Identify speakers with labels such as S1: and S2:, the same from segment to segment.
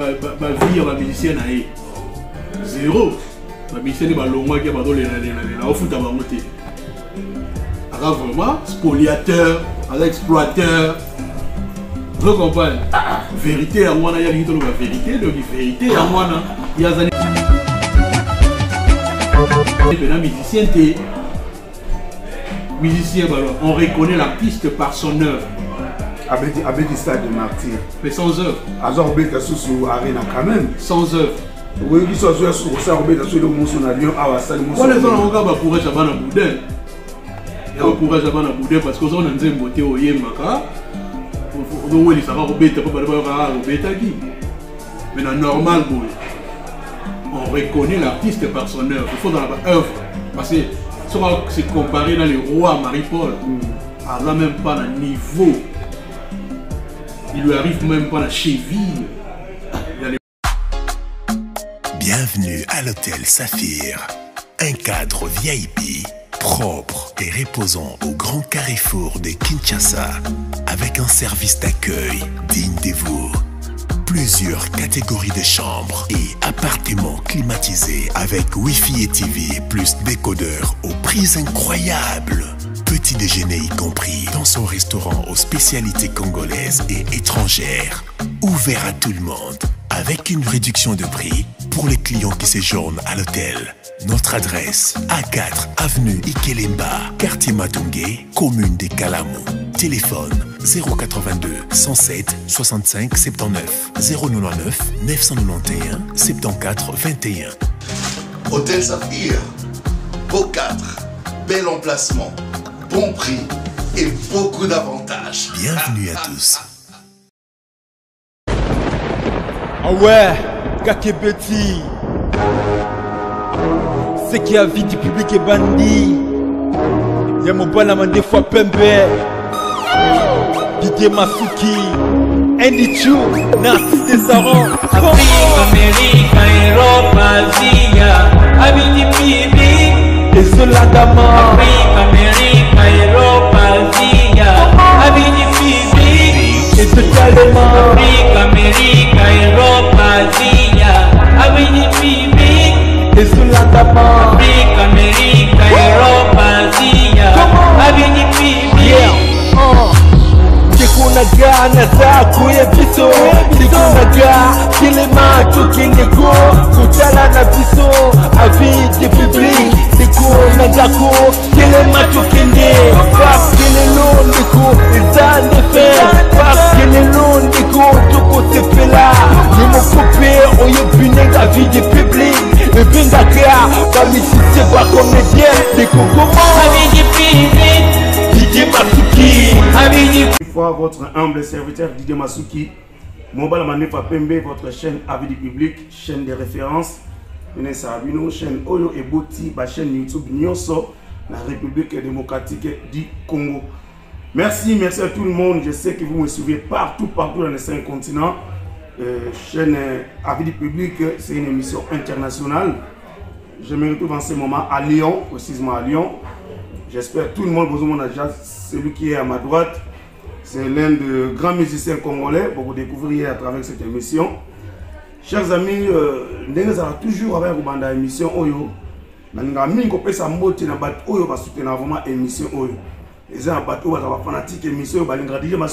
S1: vivre la musicienne aïe. Zéro. La musicienne va longuement qui va donner la foot à monter. Alors vraiment, spoliateur, exploiteur. Vous comprenez? Vérité à moi, il y a la vérité, donc vérité à moi, il y a des musicien, on reconnaît l'artiste par son œuvre.
S2: Avec des stades de martyr.
S1: Mais sans œuvre.
S2: Quand même.
S1: Sans œuvre.
S2: Oui, ils sont sur ça, on met dans le monde sur l'avion.
S1: Pourquoi les gens ont courage à Bana Boudin? Il y a courage à Bana Boudin parce que on a un beauté au Yémaka. On a mais normal, on reconnaît l'artiste par son œuvre. Il faut dans la œuvre. Parce que si on se comparer dans les rois Marie-Paul, elle n'a même pas le niveau. Il lui arrive même pas la cheville.
S3: Bienvenue à l'hôtel Saphir. Un cadre VIP, propre et reposant au grand carrefour de Kinshasa, avec un service d'accueil digne de vous. Plusieurs catégories de chambres et appartements climatisés avec Wi-Fi et TV plus décodeur aux prix incroyables. Petit déjeuner y compris dans son restaurant aux spécialités congolaises et étrangères. Ouvert à tout le monde avec une réduction de prix pour les clients qui séjournent à l'hôtel. Notre adresse, A4 avenue Ikelemba, quartier Matungé, commune des Kalamou. Téléphone 082 107 65 79 099 991 74 21.
S4: Hôtel Saphir, beau cadre, bel emplacement, bon prix et beaucoup d'avantages.
S3: Bienvenue à tous.
S5: Ah ouais, Kakebeti. C'est qui a vie du public est bandit. Y'a mon bon des fois Pembe. Didier Masuki. Andy Chou, Narcisse Desaron.
S6: Afrique, Amérique, Europe, Asie, Abidi Bibi.
S5: Et Soladama.
S6: Afrique, Amérique, Europe, Asie, Abidi Bibi.
S5: Et totalement.
S6: Afrique, Amérique, Europe, Asie, Abidi Bibi.
S5: Et Soladama.
S6: Afrique, Amérique, Europe, Asie, Abidi Bibi.
S5: Kunaga na za kuye biso Kunaga kilema tukiniko Kutala na biso Avis de public Kunaga ko kilema tukinde Parce que les noms de coups ils ont des faits Parce que les noms de coups tout côté fait là Nous m'ont coupé au yébune avis de public Et bien d'accord Parmi si c'est pas comédien Des concours
S6: Avis de public
S5: Didier Masuki
S2: Une fois votre humble serviteur Didier Masuki, Mobile Manefa Pembe, votre chaîne Avis du public, chaîne de référence, chaîne Oyo et Boti, chaîne YouTube Nyonso, la République démocratique du Congo. Merci à tout le monde. Je sais que vous me suivez partout dans les 5 continents. Chaîne Avis du public, c'est une émission internationale. Je me retrouve en ce moment à Lyon, précisément à Lyon. J'espère que tout le monde, celui qui est à ma droite, c'est l'un des grands musiciens congolais pour vous découvrir à travers cette émission. Chers amis, nous avons toujours avec vous dans l'émission Oyo. Nous avons mis un sambote dans la Oyo pour soutenir vraiment l'émission Oyo. Les gens sont fanatiques de l'émission, on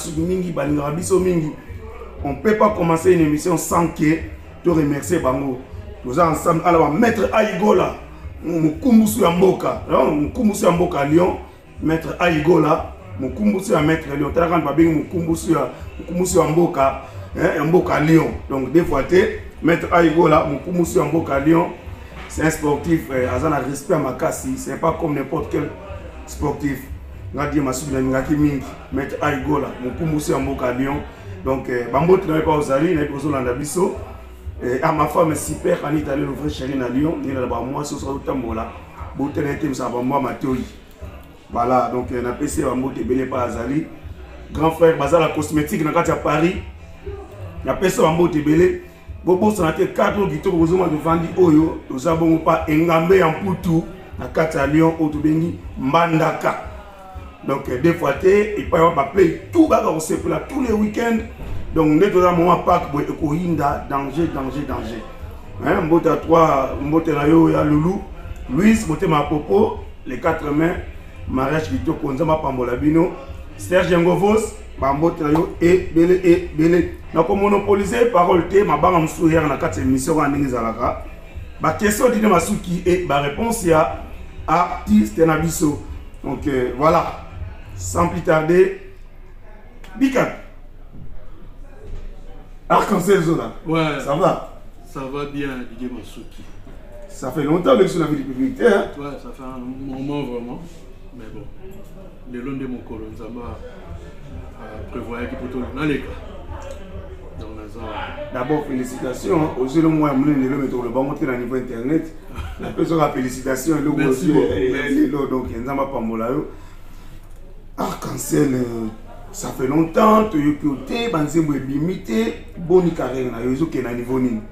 S2: ne peut pas commencer une émission sans que tu remercies Bango. Nous sommes ensemble, alors Maître Aïgola. Mukumbusu ya mboka, mukumbusu ya mboka Lyon, Maître Aïgola, mukumbusu ya Maître Lyon, tala quand babengi mukumbusu ya mboka, mboka Lyon. Donc des fois Maître Aïgola, mukumbusu ya mboka Lyon, c'est un sportif, azana respect à Makasi, c'est pas comme n'importe quel sportif. Ngadi Masuki na ngaki mingi, Maître Aïgola, mukumbusu ya mboka Lyon. Donc bambote na pas ozali, na pozo landa biso. À ma femme super quand il est allé l'ouvrir chez à Lyon, il a moi ce soir au Tambola. Voilà, donc on a PC à Moté Belé par Azali. Grand frère Bazar la cosmétique dans à Paris. Il a PC à Moté Belé. Bobo ça a été 4 guitares aux hommes de Vandi Oyo. Nous avons pas Engambe en Poutou à Kata Lyon au Tobengi Mbandaka. Donc des fois et pas appeler tout bagarre on sait là tous les week-ends. Donc, nous avons un moment pack pour Ekohinda, danger, danger, danger. Hein, Mbota 3, Mbota Nayo, ya Loulou, Louis, Mbota Mapopo, les 4 mains, mariage Lito Konzama Pambolabino, Serge Ngovos, Mbota Nayo, et Belé. Donc, on monopolisé parole T, ma barre m'sourir dans 4 émissions en Ningizalaka. Ma question de Masuki et ma réponse est artiste Nabiso. Donc, voilà, sans plus tarder, Bikat. Arc-en-ciel Zola.
S1: Ouais.
S2: Ça va?
S1: Ça va bien, Didier Masuki.
S2: Ça fait longtemps que je suis dans la vie publique. Hein?
S1: Ouais, ça fait un moment vraiment. Mais bon, le long de mon colon, ça m'a prévoyé qu'il peut tout dans les cas.
S2: D'abord, félicitations. Aussi, le mois, je vais mettre le bon monter au niveau internet. La personne a félicitations.
S1: Merci beaucoup.
S2: Donc, il y a un peu Arc-en-ciel. Ça fait longtemps que tu es limité, bonne carrière, tu es à niveau ni.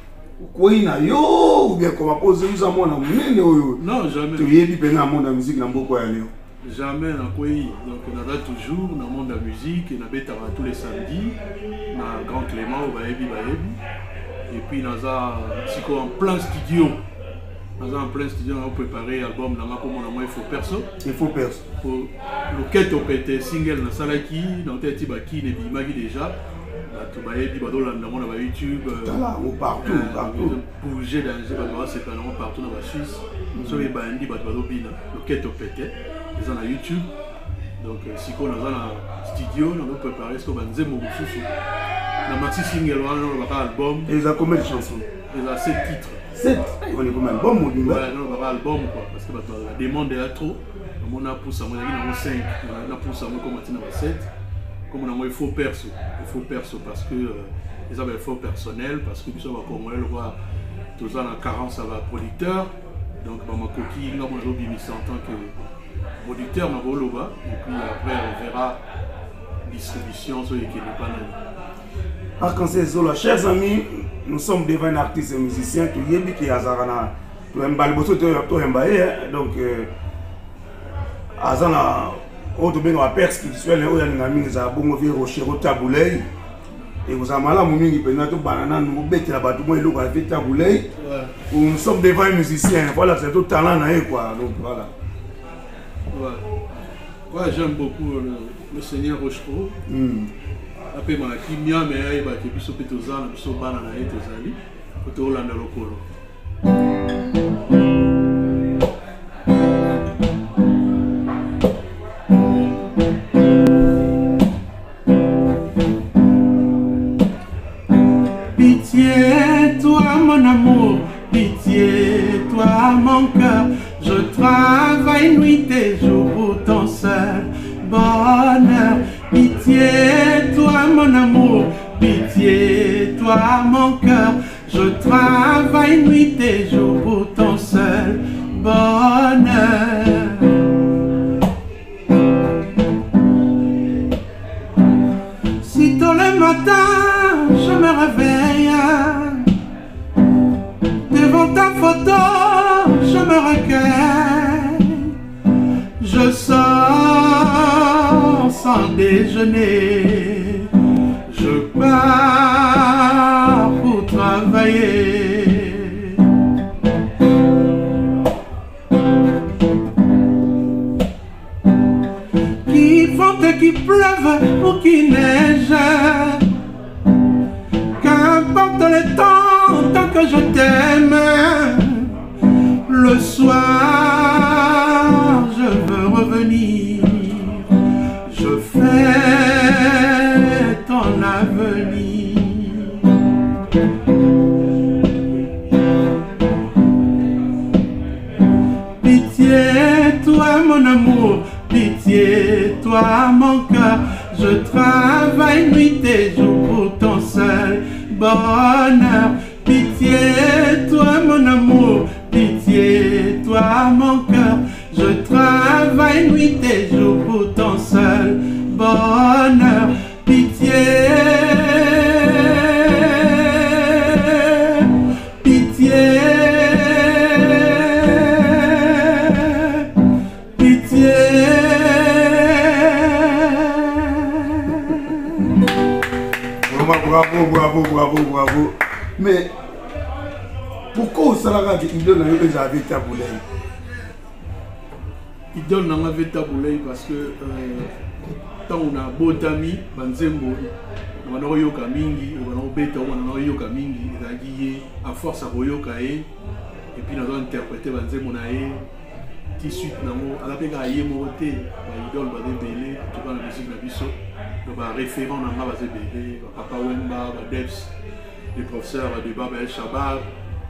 S2: Ou bien comment poser un monde
S1: non, jamais.
S2: Tu es dans le monde de la musique, dans beaucoup
S1: jamais dans quoi. Donc, on a toujours dans le monde de la musique, on a tous les samedis, dans Grand Clément, au Baébi. Et puis, on a en plein studio. En plein studio, on a préparé l'album, on a il faut perso.
S2: Il faut perso.
S1: Le quête au PT single dans Salaki, dans Teti Baki, les Bimagi déjà. Tu vas y dans YouTube.
S2: Partout.
S1: Bouger dans c'est pas partout dans la Suisse. Sur les bandits, le quête au PT. Ils sont à YouTube. Donc, si on a un studio, on a préparé ce qu'on va dire. Dans maxi single, on a un album.
S2: Et ils ont combien de chansons?
S1: Ils ont 7 titres.
S2: 7? On est comme un album ou
S1: bien? Ouais, non, on a un album quoi. Parce que la demande est trop. On a poussé à 5. On a poussé à comme 7. Comme on a il faut perso. Il faut perso parce que ils avaient un faux personnel. Parce que nous sommes comme on le voit, tous ans en carence avec le producteur. Donc, ma coquille, nous avons en tant que producteur, et puis après on verra distribution sur les panels.
S2: Arc-en-ciel Zola, chers amis, nous sommes devant un artiste et musicien qui est Azarana, tu aimes Balboso, tu aimes Baye, donc Azana, autre bien la perse spirituelle, où il y a une amie qui a bon vu Rocher Taboulay, et vous avez mal à mon mini, pendant tout banana, nous bêtons là-bas, tout le monde est là, fait Taboulay. Nous sommes devant un musicien, voilà, c'est tout talent, quoi, donc voilà.
S1: Ouais, j'aime beaucoup le Seigneur Rochereau. Après, je suis bien, mais je suis bien, je suis bien, je suis bien, Pitié, toi mon amour, pitié, toi mon cœur, je travaille nuit et jour pour ton seul bonheur. Pitié, toi mon amour, pitié, toi mon cœur, je travaille nuit et jour pour ton seul bonheur. Si tôt le matin je me réveille, devant ta photo je me recueille, je sors sans déjeuner, je pars pour travailler. Qu'il vente, qu'il pleuve ou qu'il neige, qu'importe le temps, tant que je t'aime, le soir je veux revenir, je fais ton avenir. Pitié, toi mon amour, pitié, toi mon cœur, je travaille nuit et jour pour ton seul bonheur. Pitié, toi mon amour, pitié, toi mon cœur, je travaille nuit et jour pour ton seul bonheur. Pitié, pitié, pitié.
S2: Bravo. Mais pourquoi ça l'a dit idole n'a pas été taboulé?
S1: Idole n'a pas été taboulé parce que tant on a botami, banzembo, on a yoka mingi, on a beta, on a yoka mingi, à force à yoka et puis on a interprété banzembo nae. Qui suite à la pega yemoté idole ba débélé en tout cas la musique na biso donc ba référent na ba débélé Papa Wemba ba Debs les professeurs de Baba El Shabab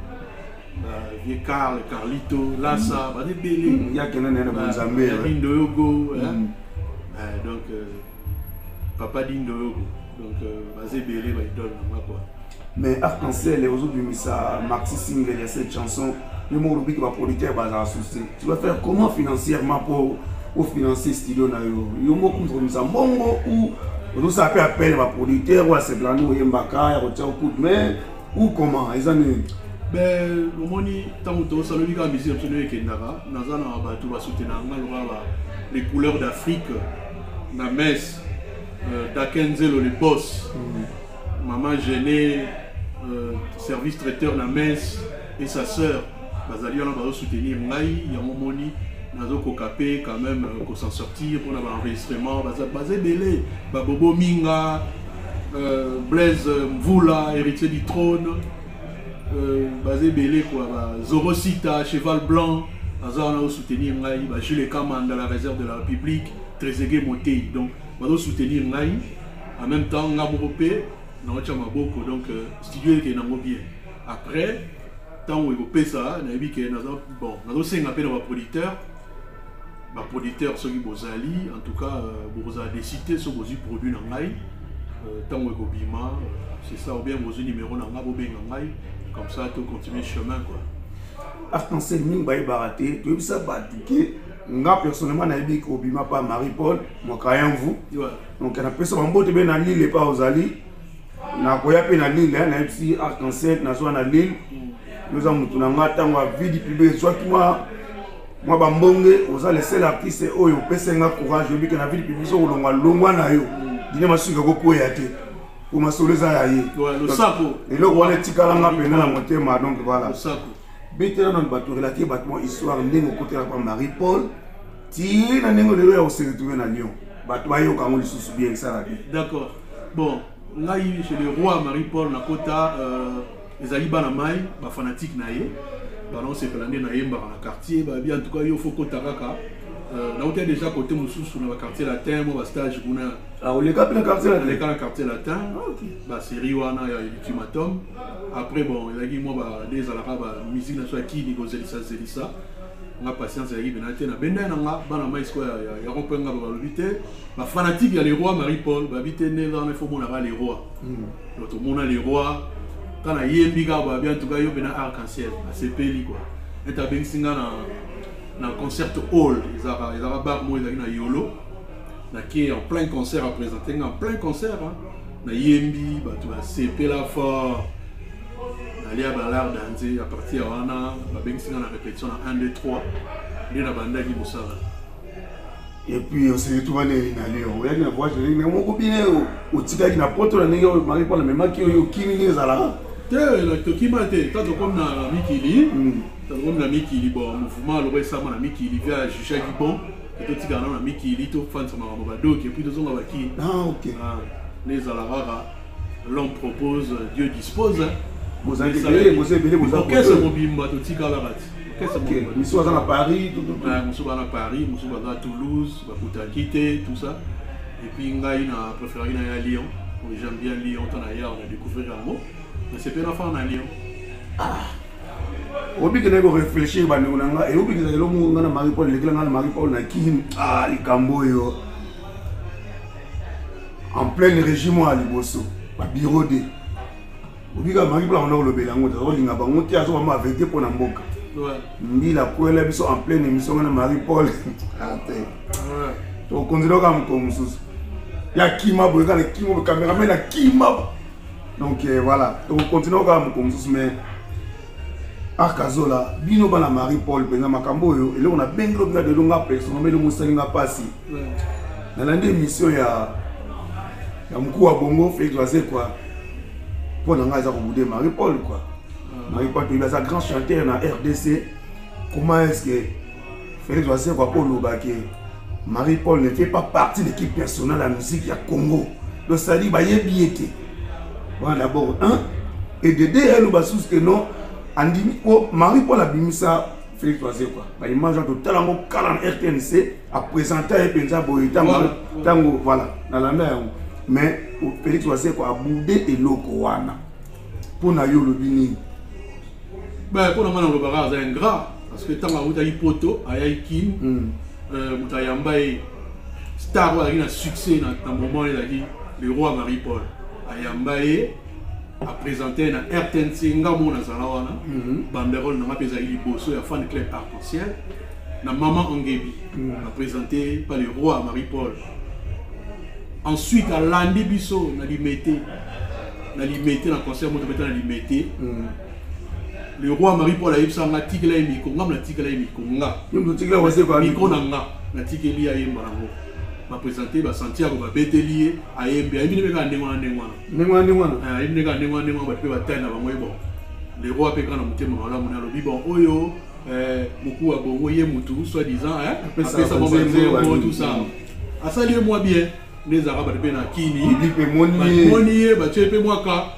S1: vieux Carl Carlito Lassa ba débélé
S2: il y a quelqu'un na Nzambe
S1: Dindo Yogo donc Papa Dindo Yogo donc ba débélé ba idole na quoi.
S2: Mais Arc-en-Ciel et aujourd'hui ça Maxi Single il y a cette chanson le mot qui va producteur va associer. Tu vas faire comment financièrement pour financer studio na yo? Yo mo comme ça bongo ou tout ça peut appeler va producteur ou c'est plan ou yembaka ya rotia coup de main ou comment ils en
S1: ben le moni tant que ça le liga musique absolument kendara nazana ba tout va soutenir les couleurs d'Afrique na messe d'Akenzelo les boss maman gênée service traiteur na messe et sa sœur bazali on va soutenir ngai ya momoni nazo kokapé quand même pour s'en sortir pour avoir enregistrement bazé belé babobo minga Blaise Mvula héritier du trône bazé belé quoi Zorosita cheval blanc bazali on va soutenir ngai ba Jules Kamanda la réserve de la République Trezeguet Motei donc bazo soutenir ngai en même temps ngabopé na ocha maboko donc studio qui est nango bien après tant où il faut ça, on a vu que bon, on a aussi un appel à producteur, ceux qui bozali, en tout cas, vous avez décidé sur vos produits dans l'ail, tant où il faut bima, c'est ça ou bien vos numéros dans l'ail, comme ça, tu continues le chemin quoi.
S2: Arc-en-Ciel ming baï baraté, tu as vu ça batuqué, nga personnellement n'a dit qu'au bima pas Marie-Paul, moi quand vous, donc on a fait ça en botte bien à Lille et pas aux Ali, na koya pe na Lille, na aussi Arc-en-Ciel na zone à Lille. Nous avons tout le monde vie du public. Soit moi bambonge, vous allez laisser l'artiste et oh, vous courage. Je dis que la vie du public, on va l'ongwa na yo. Dîner ma suga beaucoup yate. Pour ma soleil ça y est.
S1: Le saco.
S2: Et là on est tikalanga pena la montée ma donc voilà.
S1: Le saco.
S2: Bétera dans le bateau relatif bâtiment histoire ndenge côté la Marie-Paul. Ti na ndenge de yo se retrouver na Lyon. Bateau ayo quand on sous bien ça. D'accord.
S1: Bon, là chez le roi Marie-Paul na kota les alibans na mai ba fanatique na ye balon c'est que l'année na yemba na quartier ba bien en tout cas il faut kotaraka na hôtel déjà côté mususu na quartier latin mo ba stage kuna
S2: ah le cap na quartier latin
S1: le quartier latin ba série wana ya ultimatum après bon il a dit moi ba des alaka ba musique na so ki ni zelisa nga patience ya benate na benda na nga bana mai sko ya rompenga ba lubité ba fanatique ya les rois Marie-Paul ba bité né dans il faut mon les rois l'autre mon les rois quand on a bien tout cas il y a Arc-en-Ciel c'est peli quoi et t'as bien singa na concert hall ils ont bar moi ils na yolo na qui en plein concert à présenter en plein concert na yembi bah tu vas CP la fort aller à balard danser à partir wana ba bien singa na répétition na 1 2 3 il na banda qui bosala
S2: et puis on se retrouve na Lyon ouais na voix je na moko bien au tika qui na poto na ndenge Marie-Paul même qui yo kimi zala
S1: la tokimate tant comme na mikili comme na mikili bon mouvement le récemment na mikili via juger bon et tout tika na mikili to fan sama mabado et puis deux on va qui
S2: OK
S1: les alara l'homme propose Dieu dispose
S2: vous avez
S1: qu'est-ce que mobimba to tika la rat qu'est-ce que
S2: monsieur à Paris
S1: monsieur à Paris monsieur à Toulouse ba quitter tout ça et puis ngai na préféré na Lyon j'aime bien Lyon tant ailleurs on a découvert un mot. Mais c'est pas l'enfant en Lyon.
S2: Ah. Obi que nego réfléchir ba nanga et obi que le monde na Marie-Paul le grand Marie-Paul na ki ah li kamboyo en plein régime à Liboso ba bureau de obi ka Marie-Paul on a le belango to linga ba ngoti azo ba avec pour na mboka ouais ndi la kwela biso en pleine émission na Marie-Paul ah ouais to konzilo ka mko mususu ya kima boka na kima caméraman na kima. Donc voilà, donc continuons comme ça, mais Arcazola, bino bana Marie-Paul, pendant Makamboyo, et là on a bien gros de longa personne, mais le Moussalinga passe. Dans l'année mission, il y a Moukou à Bongo, fait quoi. Pour nous, on Marie-Paul, quoi. Marie-Paul, il est un grand chanteur dans RDC. Comment est-ce que Félix Wassé quoi pour nous Marie-Paul ne fait pas partie de l'équipe personnelle de la musique du Congo. Donc ça dit, il y a bien été. Bon, d'abord, un. Et de deux, elle nous a que non. Marie-Paul a mis ça. Félix Wassé quoi. Il mange total en calan RTNC à présenter un pensa tango voilà dans la mer. Mais Félix Wassé quoi a boudé et lokoana. Pour na yo le bini.
S1: Ben pour na le barrage c'est ingrat parce que tant que tu as poto ayai kin mutayamba star wa ina succès dans moment il a dit le roi Marie-Paul ayamba a présenté na RTNC ngamo na zalawana banderole na pesa ili bosso ya fan club arc-en-ciel na maman Angebi a présenté par le roi Marie-Paul. Ensuite à Landi Bisso na limité dans concert moto na limité le roi Marie-Paul a eu ça na tikela miko ngam na tikela miko nga
S2: yo tikela wase kwa
S1: miko na nga na tikeli ayemba nango m'a présenté ba Santiago ba Betelier ayembe ayimbi ne ka ndengwana ayimbi ne ka ndengwana ba pe ba tana ba moyebo le roi pe kana mutema wala mona lo bibon oyo muku wa bongo ye mutu soit disant après ça bon tout ça a ça lieu moi bien les arabes de pena kini
S2: pe moni
S1: ba tu pe moi ka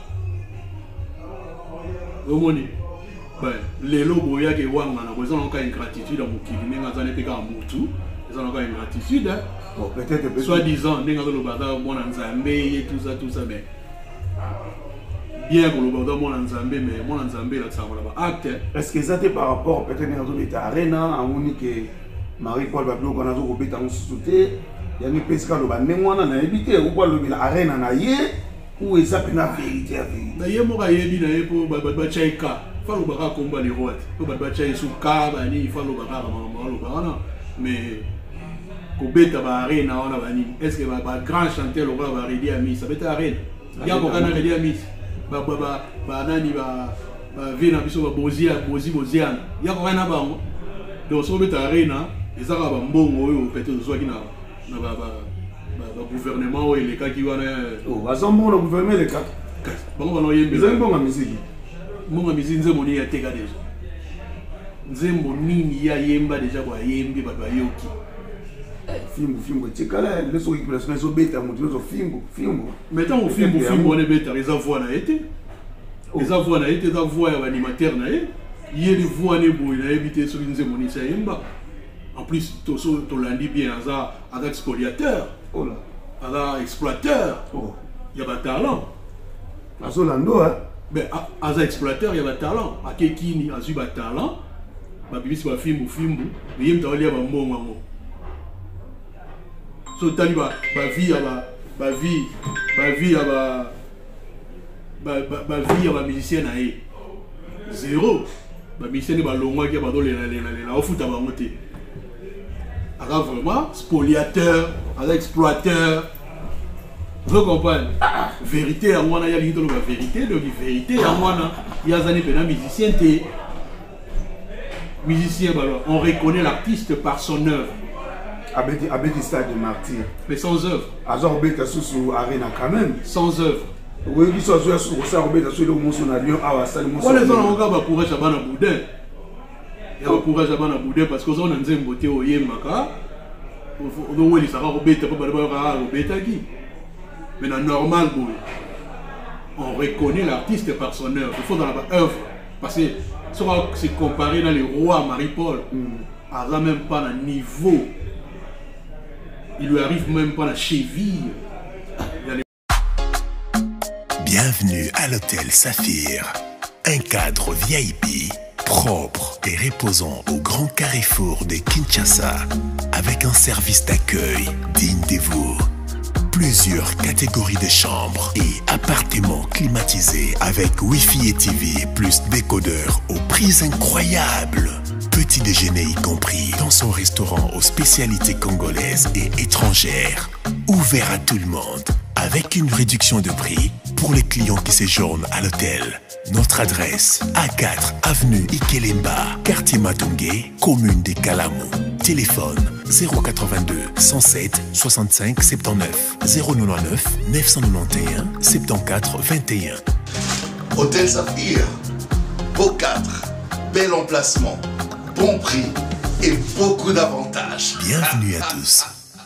S1: omoni ben les lobo ya ke wanga na besoin encore ingratitude à mukili nenga zane pe ka mutu ils ont encore ingratitude
S2: bon peut-être
S1: soit disant nenga zo lo bata mona nzambe et tout ça mais bien que le bata mona nzambe mais mona nzambe là ça va acte
S2: est-ce que ça était par rapport peut-être dans le arena à moni que Marie-Paul va bloquer na zo ko beta nsuté il y a une pesca de banengwana na ebité ou quoi le arena na ye ou ça peut na vérité
S1: d'ailleurs moi yebi na yepo ba chaika falo baka komba les rois to ba chai su ka ba ni falo baka mama lo bana mais ko beta ba arena ona ba ni est-ce que ba grand chanteur le roi ba redi ami ça beta arena ya ko kana redi ami ba nani ba vina biso ba boziana ya ko kana ba donc so beta arena ezaka ba mbongo oyo peut-être zo kina na ba gouvernement et les cas qui vont
S2: oh azambo le gouvernement les cas
S1: bon on yembe
S2: ils ont musique
S1: mon musique nzembo ni ya teka déjà nzembo nini ya yemba déjà kwa yembi ba yoki
S2: fimbo tikala le so qui place so beta mutu so fimbo
S1: mettons au fimbo on est beta les voix na été les voix na été da voix ya animateur na ye les voix ne boy na éviter sur nzembo ni sa yemba. En plus, tu l'as dit bien, il y a expoliateur, il y a exploiteur, il y a talent. Mais il y a exploiteur, il y a talent. Il y a talent, il y a film, il y a bon. So tu as vie, musicien zéro. Musicien qui alors vraiment, spoliateur, exploiteur, vous comprenez? Vérité à moi, il y a la vérité, donc vérité à moi, il y a des musiciens. On reconnaît l'artiste par son œuvre.
S2: Avec des stades de martyr.
S1: Mais sans œuvre.
S2: Azor Beta sous arena quand même.
S1: Sans œuvre.
S2: Oui, ils sont sur ça, Beta sous le Monson à Lyon, à Salle Monson.
S1: On les a encore pour Chabana Boudin. Il y a un courage à Boudin parce que on a un beauté au Yemaka. On a mais normal, on reconnaît l'artiste par son œuvre. Il faut dans la œuvre. Parce que si on se compare dans les rois Marie-Paul, elle n'a même pas le niveau. Il lui arrive même pas la cheville.
S3: Bienvenue à l'hôtel Saphir. Un cadre VIP. Propre et reposant au grand carrefour de Kinshasa, avec un service d'accueil digne de vous. Plusieurs catégories de chambres et appartements climatisés avec Wi-Fi et TV plus décodeur aux prix incroyables. Petit déjeuner y compris dans son restaurant aux spécialités congolaises et étrangères. Ouvert à tout le monde avec une réduction de prix pour les clients qui séjournent à l'hôtel. Notre adresse, A4 avenue Ikelemba, quartier Matungé, commune des Kalamou. Téléphone 082 107 65 79 099 991 74 21.
S4: Hôtel Saphir, beau cadre, bel emplacement, bon prix et beaucoup d'avantages.
S3: Bienvenue à tous.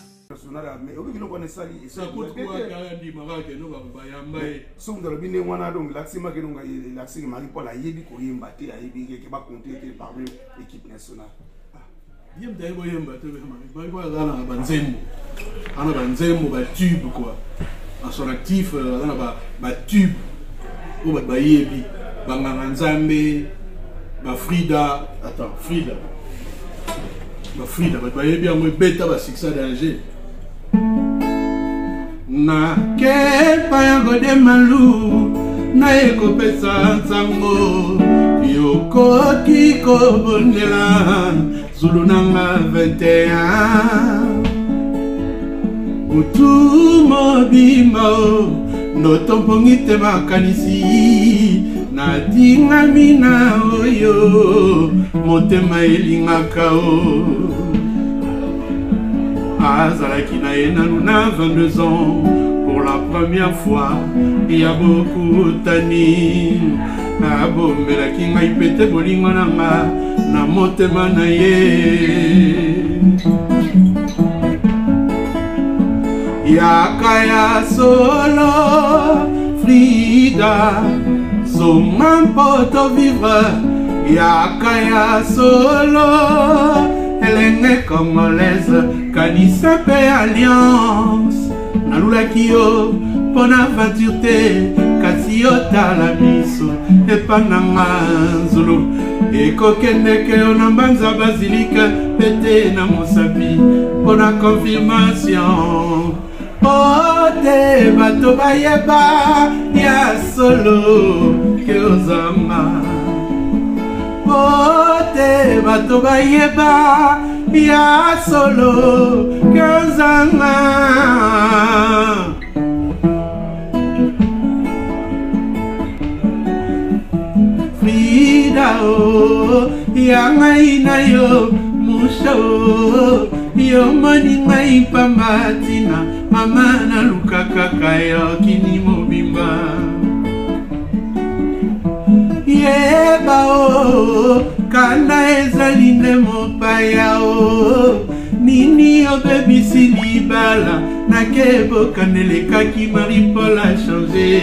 S1: Son actif, tube, Bayebi, Banganzambe, Frida, attends, Frida, Bayebi, on bêta, Sixa danger. Na ke payango de malou, na eko pesa nsango, yoko kiko bonela, Zulunanga 21. Utu mobimao notompongite makanisi na dinga mina oyo motema elingaka o azalaki na ye nanu na 22 ans pour la première fois ya bokutani abomelaki ngai pete bolingo nanga na motema na ye Yakaya solo Frida Zonga poto vivre Yakaya solo Elenge congolaise Kanisa pe alliance Nalulaki yo Pona aventure te Kasi yo tala miso Epananga Zulu Ekokendeke yo na mbanza basilike Pete na mosapi Pona confirmation Ote bato bayeba ya solo ke ozama Ote bato bayeba ya solo ke ozama Frida o ya ngai na yo musha o yo moni ngai pamatina Mama na luka kaka yo kini mobimba Yeba o Kanda ezali nde mopaya o Nini o bebisi libala Nakebo kanelekaki Marie-Paul a changé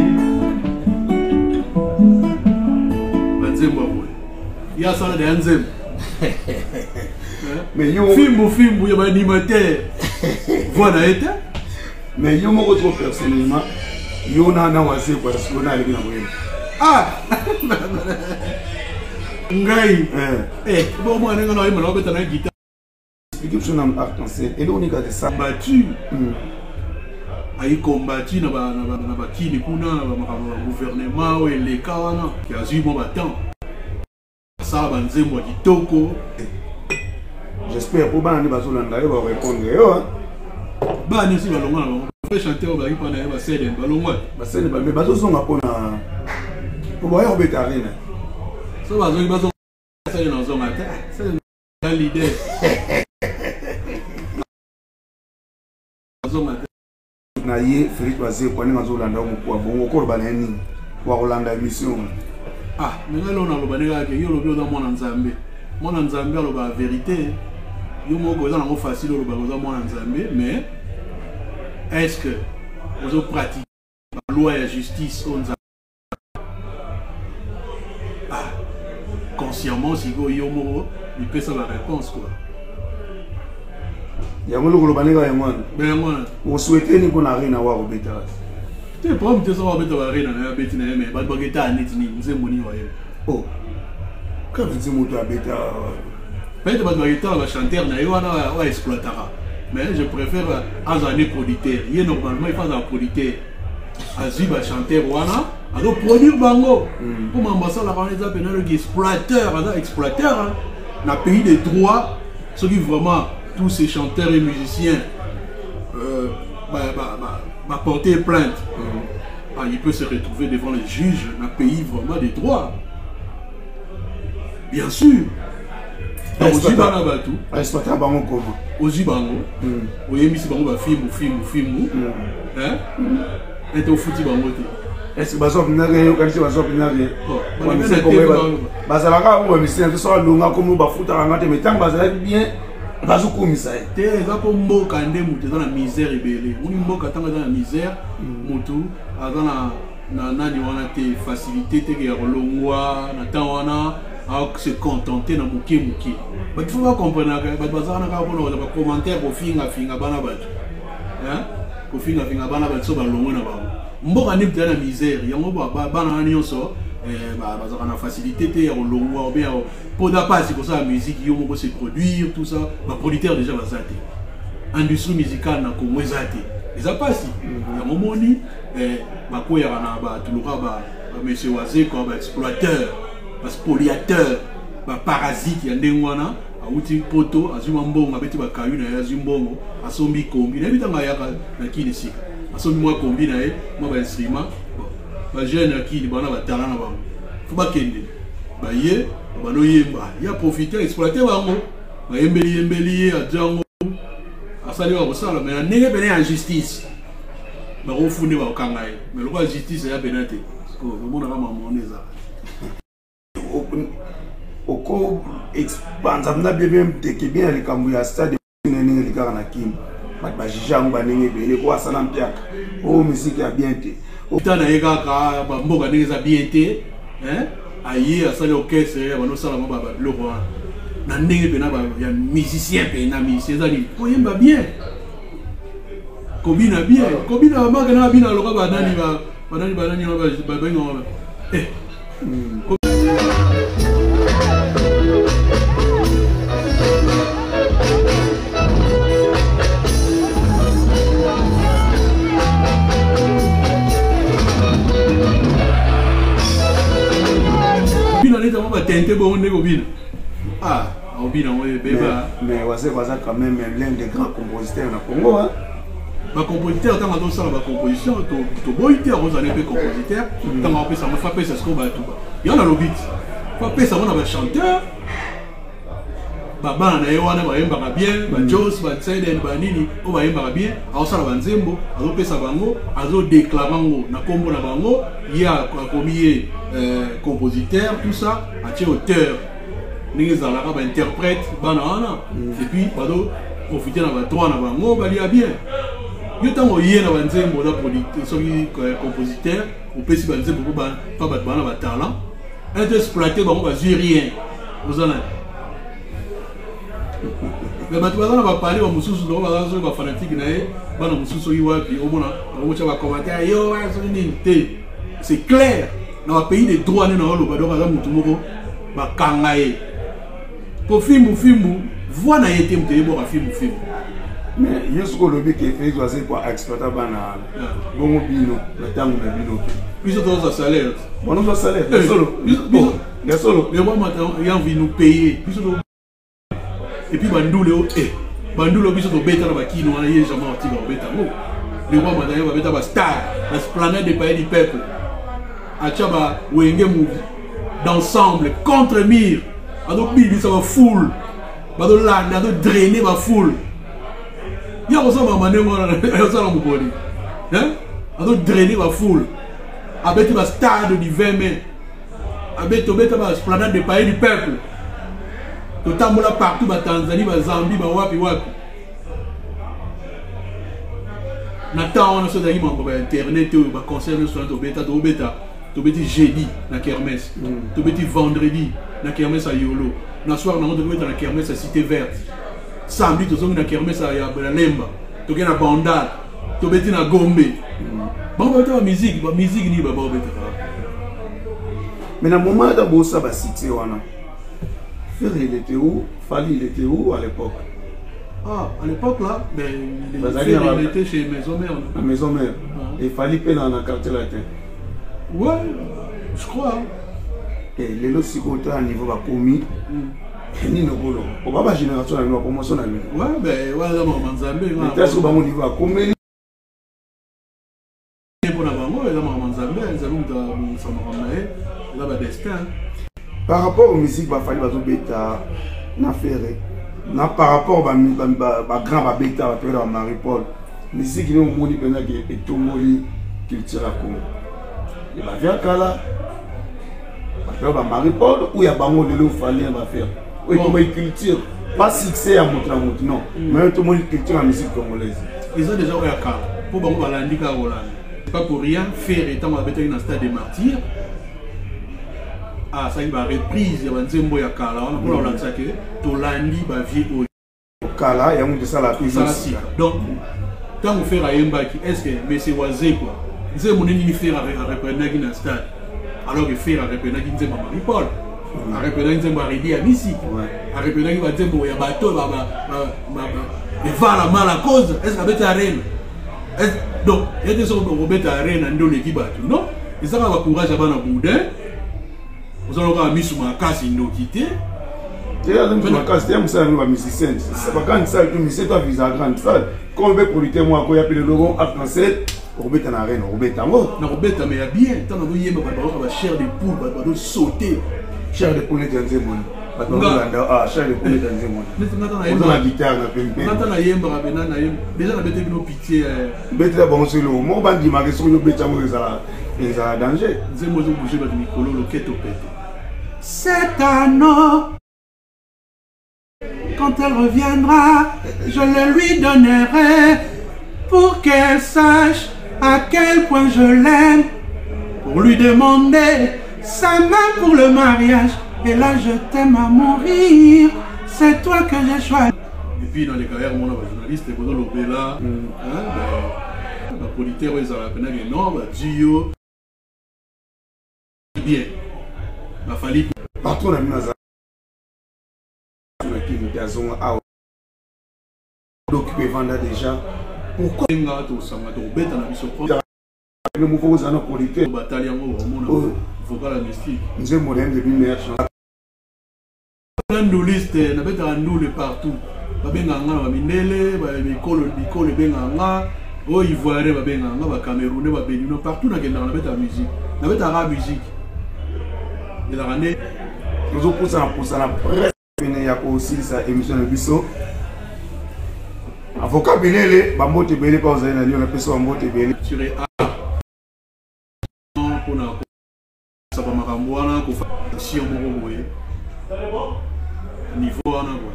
S1: Banzembo abwe Ya sala de anzembo Film ya animateur Voilà été.
S2: Mais yo moko trop personnellement, yo na wase parce que na leki na boye.
S1: Ah. Ngai. Bon moi nga na ima na beta na guitare.
S2: Explique sur nam arc-en-ciel. Et l'on que ça
S1: battu. Ayi combattu na ba kini kuna ba gouvernement ou les kawana qui a eu bon battant. Ça banzembo kitoko.
S2: J'espère pour bana ni bazolanda yo ba répondre yo.
S1: Bani si balonga na ba chanter ba ipana ya ba sede balonga.
S2: Ba sede ba me bazozonga pona. Pour boya obeta rena.
S1: So bazonga sede na zonga ta. C'est l'idée. Zonga
S2: na ye Félix Wazé kwa ninga zolanda mukwa bongo ko ba nani wa Rolanda émission.
S1: Ah, mais là on a le banega que yo lo dans mon nzambe. Mon nzambe lo ba vérité. Yo moko za na facile lo ba za mon nzambe, mais est-ce que vous pratiquez la loi et la justice on ah, consciemment si go yo moko il peut ça la réponse quoi.
S2: Ya ngolo lo banega ya mwana.
S1: Ben mwana.
S2: Vous souhaitez ni qu'on arrive à voir au béta.
S1: Tu prends tu ça va béta va rena na béta na mais ba bageta net ni nzemoni wa ye.
S2: Oh. Quand vous dites moto à béta
S1: peut-être ba bageta va chanter na yo na exploitera. Mais je préfère en année producteur. Il normalement il faut un producteur. Azu ba chanter wana, ado produire bango. Pour m'ambasser la connaître ça pénal exploiteur, ado exploiteur na pays des droits, ceux qui vraiment tous ces chanteurs et musiciens porter plainte. Il peut se retrouver devant les juges dans un pays vraiment des droits. Bien sûr. Aux Ibanga Batou.
S2: Exploiter bango comment?
S1: Aux Ibango. Aux Yemisi Bango film. Hein? Et au fouti bango.
S2: est-ce que baso pinare quand tu baso pinare bazalaka ou misien so longa comme bafuta ngate metang bazala bien bazo komisa
S1: te eza po mboka nde mutu eza na misère ebele uni mboka tanga eza na misère mutu aza na nani wana te facilité te ya kolongwa na temps wana a se contenter na moke bato faut comprendre que bato bazala na mpona ba commentaire kofinga bana bato kofinga bana bato so balongwe na bango mboka nde mutu eza na misère yango bana wana nyonso bazala na facilité te ya kolongwa ou bien pour da pas comme ça la musique yo moko se produire tout ça ba producteur déjà bazate industrie musicale na Congo ezate eza pasi ya momoni bakoya na ba tuluka ba monsieur Wazé quoi ba exploiteur ba spoliateur ba parasite ya ndengwana auti poto azuma mbongo abeti ba kayu na azuma mbongo asombi kombi na bitanga yaka na kini sika asombi mwa kombi na ye mwa ba instrument ba jeune akini bana ba talent na bango faut ba kende ba ye bano yemba ya profiter exploiter bango ba yembeli a jango asali wa kosala mais ndenge pene en justice ba kofunde ba kangaye mais lokwa justice ya penate ko mona kama moneza
S2: oko expansa mna bien bien les kambu ya stade nene likaka na kim ba jijango ba nenge bele ko asala mpiaka o musique ya bien te
S1: otana yekaka ba mboka ndenge za bien te aye asali orchestre bano sala ba loko na ndenge pena ba ya musicien pena musicien zali oyemba bien kobina maka na bina loka banani ba bengo tente bon ne bobina obina ouais beba
S2: mais Wazé quand même l'un des grands compositeurs na Congo hein
S1: ba compositeur tant que ça ba composition to boité aux années pe compositeur tant on peut ça me faire pesa ce qu'on va tout il y en a le beat pas pesa on a ba chanteur baba na yewana ba yemba bien ba Jos ba Tseden ba nini o ba yemba bien a osala ba nzembo azo pesa bango azo déclarango na kombo na bango ya komiye compositeur tout ça a auteur ningi zalaka ba interprète banana et puis bado profiter na ba droit na bango ba lia bien yo tango yena ba nzembo na producteur soki compositeur ou pesi ba nzembo ba ba bana ba talent et exploiter bango ba rien vous en mais bato bazana ba parler ba mususu do ba zo ba fanatique na e bana mususu yi wapi o mona ba cha ba commentaire yo so ni te c'est clair dans le pays des droits na lo ba do ba mutu moko ba kanga e ko filmu voix na yete mte bo ka filmu
S2: mais yesko lobi ke fait Wazé quoi exploiter bana bongo bino na tango na bino
S1: biso to za salaire
S2: bon no salaire solo
S1: mais moi maintenant il a envie nous payer biso et puis bandulo biso to beta na bakino wana ye jamais article beta ngo le roi madame va beta ba star la planète des pays du peuple achaba wenge movie d'ensemble contre mire ado bibi ça va full bado landa ado drainer ba full ya ko sama manengo na ça la mobodi ado drainer ba full abeti ba stade du 20 mai abeto beta ba planète des pays du peuple totambola partout ba Tanzanie ba Zambie ba wapi na temps on a so dali mambo ba internet ba concert so to beta jeudi na kermesse to beta vendredi na kermesse à Yolo na soir na on to beta na kermesse à Cité Verte samedi to zongi na kermesse à Lemba to na Bandal to beta na Gombe ba beta musique ni ba beta
S2: mais na moment da bossa ba cité wana il était où? Fali, il était où à l'époque?
S1: Ah, à l'époque là, il était chez Maison Mère.
S2: À Maison Mère. Et Fali paie dans le quartier latin.
S1: Ouais, je crois.
S2: Et les autres, si on à niveau va commis, ni no bolo. On va pas génération à nous promotion à lui.
S1: Ouais, ben ouais, là mon Zambé.
S2: Mais est-ce que on niveau à commis?
S1: Pour la bango, là mon Zambé, ils allons dans ça m'a là ba destin.
S2: Par rapport aux musiques, il fallait bêta na faire na par rapport à grand bêta à Marie-Paul musique qui nous moni pena que etomoli culture à Congo il va faire Kala. Il va Marie-Paul ou il y a Bango de l'eau fallait va faire. Oui, comme une culture. Pas succès à monter non. Mais tout le monde culture en musique congolaise.
S1: Ils ont déjà eu un cas. Pour Bango Balandika Roland. Pas pour rien, faire étant avec un stade des martyrs. Ah, ça y va reprise, il y a un Zembo Yakala. On a pour ça que Tolandi va vivre
S2: au Kala, il y a un ça la prise.
S1: Donc, quand on fait un Mbaki, est-ce que mais c'est oisé quoi? C'est mon ennemi faire à reprendre dans le stade. Alors que faire à reprendre dans le Marie-Paul. À reprendre dans le Rédi à Missi. À reprendre dans le il y a bateau, il va la mal à cause. Est-ce que c'est arène? Donc, il y a des gens qui ont arène dans l'équipe. Non? Et ça va courage à Bana Boudin. Vous allez mis sur ma casse une quitté.
S2: Tu as mis sur ma casse, tu as mis ça avec musicien. C'est pas quand ça, tu me sais, tu as vu ça grande salle. Quand on veut pour lutter, moi, quand il y a le logo à français, on va en arène, on va en mort.
S1: Non, on va mais il y a bien. Tant que vous y avez chair de poule, vous sauter.
S2: Chair de poule dans le monde. Ah, chair de poule dans le monde. On a la guitare, on a fait une peine.
S1: Maintenant, il y a déjà la bête de nos pitié.
S2: Bête de bon solo. Moi, je dis que sur le bête, ils ont danger.
S1: Zembo bouger votre micro, le keto pète. Cette anneau, quand elle reviendra, je le lui donnerai pour qu'elle sache à quel point je l'aime. Pour lui demander sa main pour le mariage. Et là, je t'aime à mourir. C'est toi que j'ai choisi. Et puis, dans les carrières, on a des journalistes, ils ont l'obé là. La politique, ils ont appelé les noms, Dio. Bien. Il a fallu.
S2: Partout, on a mis dans la occupé vendre déjà. Pourquoi le mouvement aux anneaux politiques
S1: vocal la mystique.
S2: Nous sommes modernes de lumière.
S1: Nous liste, nous avons nous le partout. Nous avons Mindele, Bicole, Benganga, aux Ivoiriens, Benganga, Camerounais, Béninois, partout dans la musique. Nous avons la musique. De la année.
S2: Nous avons poussé la presse. Il y a aussi sa émission de Bissot. Avocat Benele, Bambote Bele, quand vous avez dit, on a pu se Bambote Bele.
S1: Sur les A. Pour la ça va m'aramouana, qu'on fasse si on m'envoie. Niveau en avant.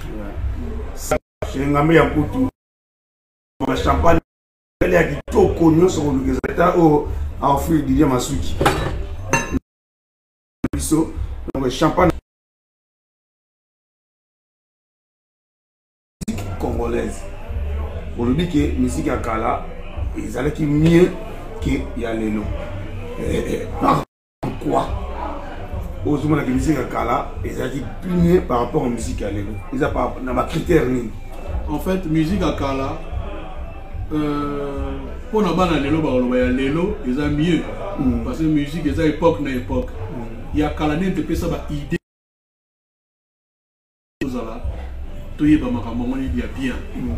S2: J'ai un ami à Poutou. La champagne, elle a dit tout connu sur le gazette à offrir Didier Masuki. Donc, le champagne congolaise. On nous dit que la musique à Kala, ils allaient mieux qu'il y a les noms. Pourquoi? Aux gens qui musique à Kala, ils allaient plus mieux par rapport aux musiques à l'élo. Ils n'ont pas de critères.
S1: En fait, musique à Kala, pour nous ban l'élo, ils ont mieux. Parce que la musique, ils ont époque na époque. Il y a Kala n'était pas ça idée. Tout y est pas maman, il y a bien.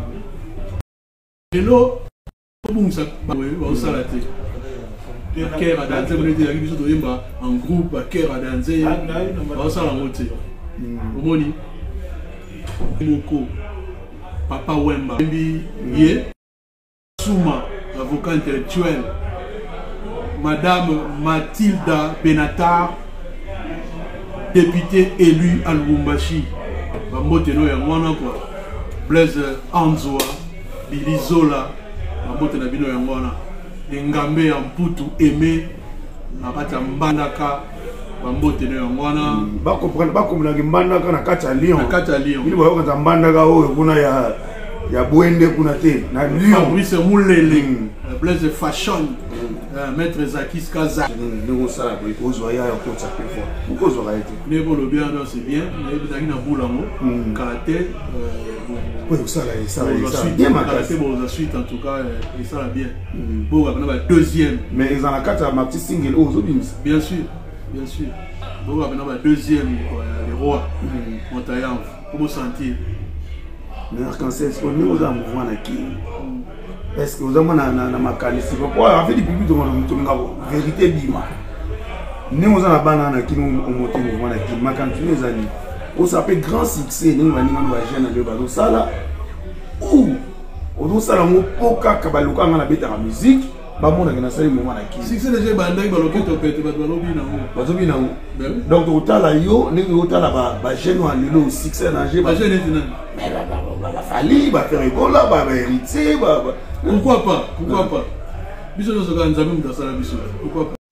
S1: L'élo, bon ça, on s'arrête. Cœur à danser, on était arrivé en groupe, cœur à danser, on s'en a monté. Au moni, Moko, Papa Wemba, Yé, Souma, avocat intellectuel, Madame Mathilda Benatar, députée élue à Lubumbashi, Bamoteno Yangwana quoi, Blaise Anzoa, Billy Zola, Bamotena Bino Yangwana. Ngambe ya Mputu aimé na kati ya Mbandaka bambote na yangwana
S2: ba comprendre ba comme na Mbandaka na kati ya Lyon ili ba yoka Mbandaka oyo kuna ya Bwende kuna te na Lyon
S1: Fabrice Mulele Blaise Fashion maître Zakis Kaza
S2: nous ça la cause ya ko ça fait fort pourquoi vous aurez été
S1: nebo le bien non c'est bien mais bizaki na bulango karaté
S2: oui ça là
S1: bien karaté bon la suite en tout cas et ça va bien bon on a deuxième
S2: mais ils en la carte à ma petite single aux autres
S1: bien sûr bon on a deuxième les rois Montayam comment sentir
S2: mais arc-en-ciel on est aux mouvement na qui est-ce que vous avez na makanisi pourquoi en fait depuis tout le vérité bima nous on a banana qui nous monter mouvement na qui makanisi les années on s'appelle grand succès nous va jeune de bazo sala ou on sala mo poka kabaluka na beta la musique bamona na sali moment na kisi
S1: succès déjà bandaki baloketo pete bato balobi nango
S2: bazobi nango donc totala yo ndenge otala bajeune wa lelo succès na je
S1: bajeune eti nani
S2: bafali bafaire ebola bahéritier
S1: pourquoi pas biso nyonso kaka nzambe moto asala biso pourquoi pas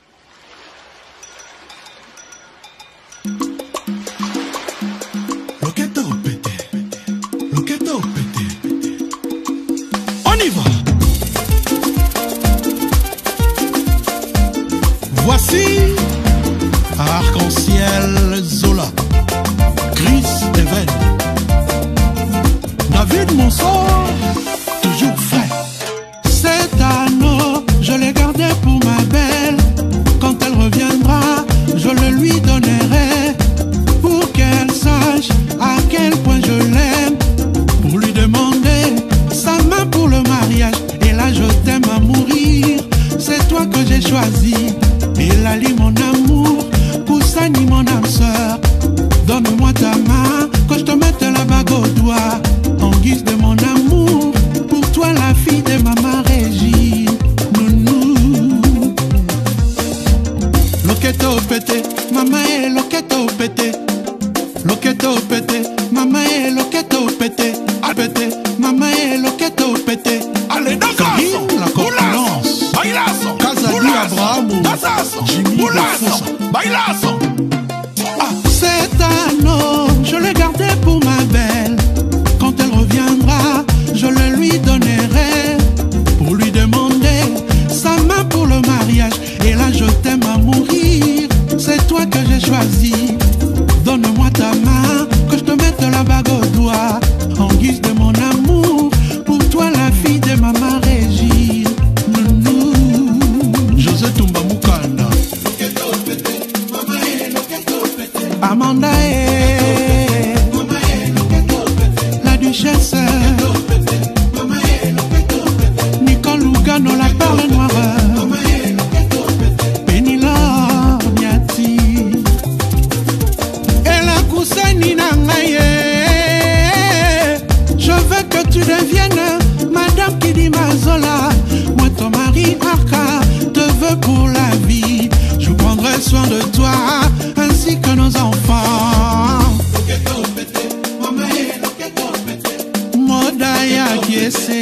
S7: on y va. Voici Arc-en-Ciel Zola, Chris Even, David Monson, toujours frais. Cet anneau, je l'ai gardé pour ma belle. Quand elle reviendra, je le lui donnerai pour qu'elle sache à quel point je l'aime. Pour lui demander sa main pour le mariage. Et là, je t'aime à mourir. C'est toi que j'ai choisi. Et Lali mon amour, Koussani mon âme sœur. Donne-moi ta main, que je te mette la bague au doigt. En guise de mon amour, pour toi la fille de maman Régine. Nounou. Loketo pété, maman est loketo pété. Loketo pété, maman est loketo pété. A pété, maman est loketo pété. Allez, dans la corpulence. Bailazo, Kazadi Abraham, Jimmy Boulasso, Bailasso. Ah, cet anneau, je l'ai gardé pour ma belle. Quand elle reviendra, je le lui donnerai pour lui demander sa main pour le mariage. Et là, je t'aime à mourir. C'est toi que j'ai choisi. Donne-moi ta main, que je te mette la bague au doigt. En guise de mon amour, pour toi la fille de maman Régine. Nounou. José Toumba Moukanda. Amanda est la duchesse. Nicole Lugano, la perle noire. Penila Niati. Et la Koussani Nangaye. Je veux que tu deviennes Madame Kidimazola. Moi ton mari Arca te veux pour la vie. Je prendrai soin de toi ainsi que nos enfants. Modaya Kiese,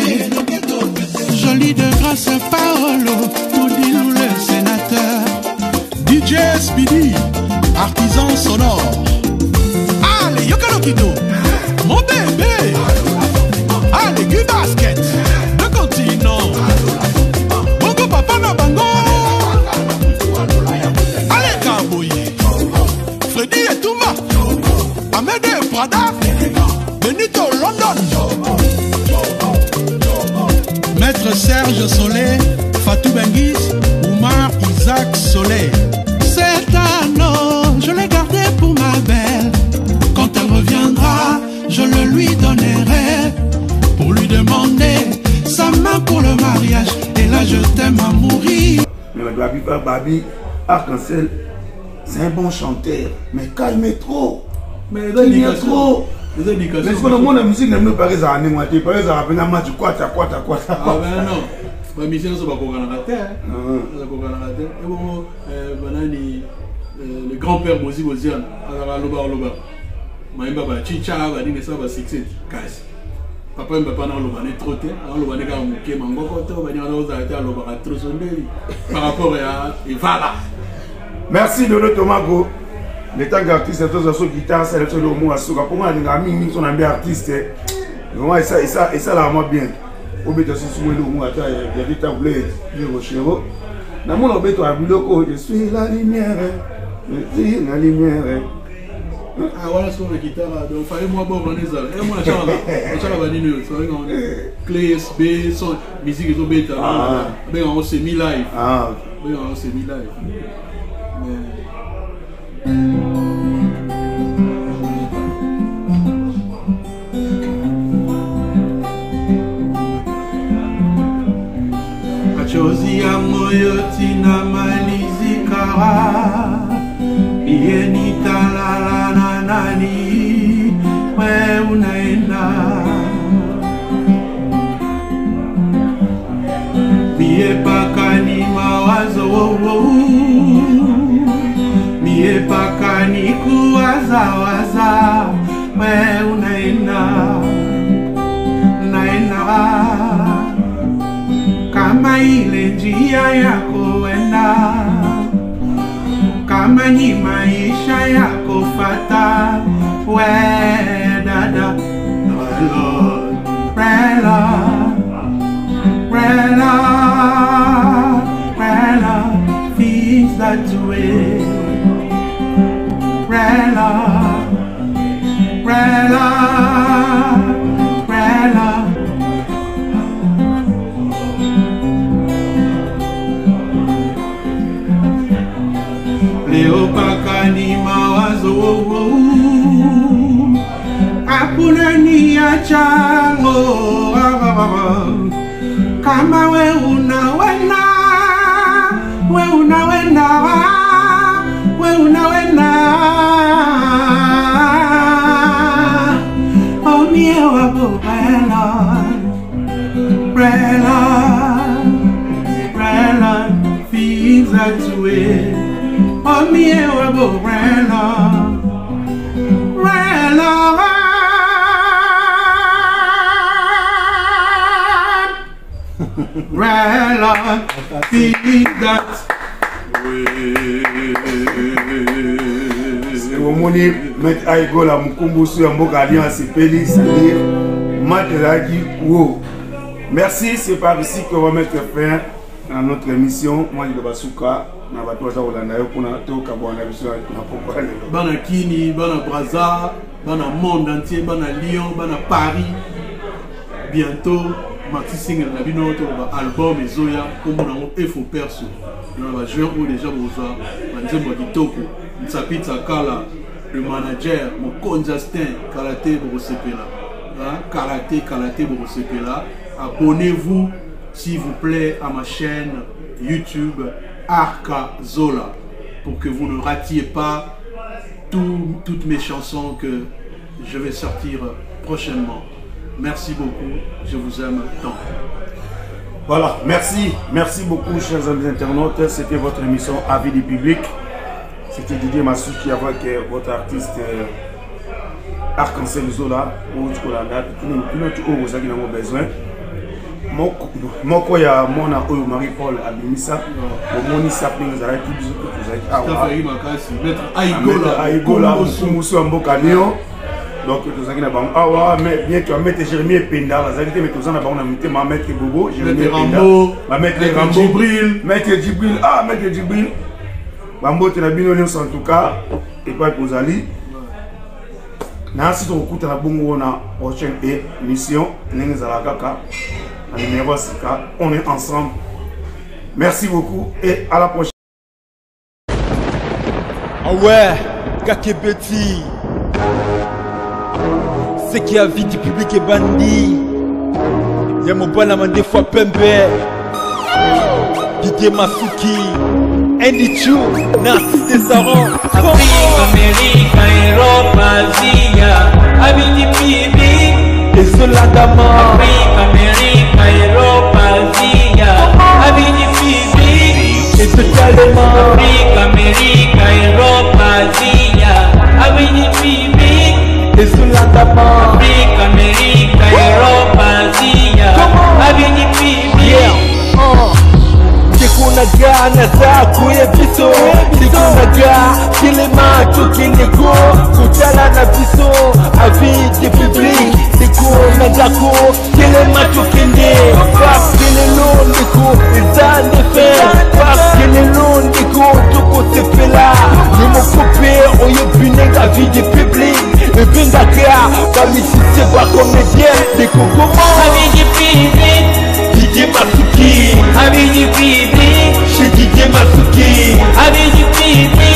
S7: joli de grâce Paolo, Moudilou le sénateur. DJ Speedy, artisan sonore. Allez, Yokalo Kido, mon bébé. Allez, Guy Basket, le continent. Bongo Papa na Bango. Allez, Kaboye, Freddy et Touma, Ahmed et Prada, Benito London. Maître Serge Solé, Fatou Benguis, Oumar Isaac Solé. Cet anneau, je l'ai gardé pour ma belle. Quand elle reviendra, je le lui donnerai pour lui demander sa main pour le mariage. Et là, je t'aime à mourir.
S2: Babi, Arc-en-Ciel, c'est un bon chanteur, mais calme trop.
S1: Mais
S2: il y a trop. Mais ce qu'on a mon musique n'est pas les années, moi, tu parles à un match quoi. Ah
S1: ben non. Ma mission c'est pas qu'on a raté. Et bon, banani le grand-père Mozi Bozian, à Loba. Maïmba ba chicha ba ni ça ba succès casse. Papa mba pas na loba ne troté, na loba ne ka muke mangoko to ba ni na oza ta loba ka trosondeli par rapport à Ivala.
S2: Merci Dodo Tomago. Les temps d'artiste, c'est tout ça, guitare, c'est le mot à souka. Pour moi, les amis, sont un artiste. Et ça, là, moi bien. Au béton, si vous voulez, il y a des tablettes, des rocheros. Dans mon béton, je suis la lumière. Je suis la lumière.
S1: Ah, voilà, sur la guitare, donc il fallait moi bon, on est là. Et moi, la chanson, clé USB, son musique, et tout bêta. Ben, on s'est mis live.
S2: Ah,
S1: ben, on s'est mis live. Machozi ya moyo tina malizikara, iye nitalala na nani, we unaenda. miepakani mawazo, miepakani kuwazawaza, we unaenda kama ile njia yako wenda, kama ni maisha yako fata, we dada, Rella, things that way, Rella. Leo pakani mawazo, hakuna niachango, kama we unawena, omie wabo Rella, things that way, omie wabo Rella, things that
S2: Omoni met aigola mukumbusu ya mboka alliance peli, c'est-à-dire Matraki Wo. Merci, c'est par ici qu'on va mettre fin à notre émission. Moi, je vais Basuka, na batoza Olanda yo kuna toka bwana biso na popale.
S1: Bana Kini, bana Brazza, bana monde entier, bana Lyon, bana Paris. Bientôt, Maxi Single na bino to ba album ezoya comme on a effort perso. On va jouer où déjà boza, banzembo kitoko, Nsapitsa Kala, le manager, mon Konjastin, Karaté Borosepela. Karaté Borosepela. Abonnez-vous s'il vous plaît à ma chaîne YouTube Arca Zola pour que vous ne ratiez pas toutes mes chansons que je vais sortir prochainement. Merci beaucoup, je vous aime tant.
S2: Voilà, merci beaucoup chers amis internautes, c'était votre émission Avis du public. C'était Didier Masuki avec votre artiste Arc-en-Ciel Zola, ou Tchokolanda, tout le vous avez besoin. Moko ya mona oyo Marie-Paul Abimisa, au moni sapling zara tout biso que vous avez maître Aigola musu mboka nio. Donc tous avez na bang awa mais bien tu vas mettre Jérémy Penda, vous avez mais tous en bang na mettre ma maître Bobo, Jérémy Penda, ma maître Jibril, maître Jibril. Bambo te na bino nyonso en tout cas et pas Kozali. Na si to kuta na bongo na prochaine émission Nengezala Kaka. Numéro 6, on est ensemble. Merci beaucoup et à la prochaine.
S5: Ah ouais, Kakebeti. C'est qui a vie du public et bandit. Y'a mon bon amant des fois Pembe. Didier Masuki. Andy Chou, Narcisse Desaron.
S6: Afrique, Amérique, Europe, Asie, Abidi Pibi.
S5: Et cela d'amant.
S6: Afrique, Amérique, Europe, Asie, Abidi Pibi.
S5: Et totalement.
S6: Afrique, Amérique, Europe, Asie, Abidi Pibi.
S5: Et cela d'amant.
S6: Afrique, Amérique, Europe, Asie, Abidi Pibi.
S5: Kunaga na za kuye biso Kunaga kilema tukineko Kutala na biso Avis du public Kunaga ko kilema tukinde Parce que le long niko Izane fe Parce que le long niko Tuko sepela Nimo coupe Oye binenga avis du public Et binga kea Kamisi seba comédien Niko comment
S6: Abidi Pibi.
S5: Didier Masuki
S6: Abidi Pibi.
S5: Chez Didier Masuki
S6: Abidi Pibi.